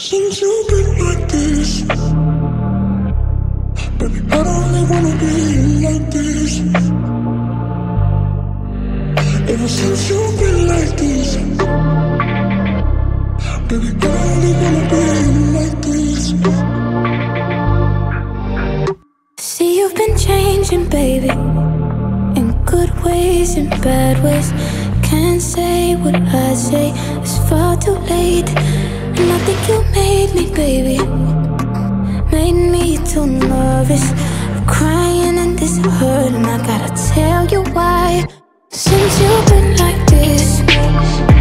Since you've been like this, baby, I don't really wanna be like this. Ever since you've been like this, baby, I don't really wanna be like this. See, you've been changing, baby, in good ways and bad ways. Can't say what I say, it's far too late. And I think you made me, baby, made me too nervous. I'm crying and this hurt, and I gotta tell you why. Since you've been like this,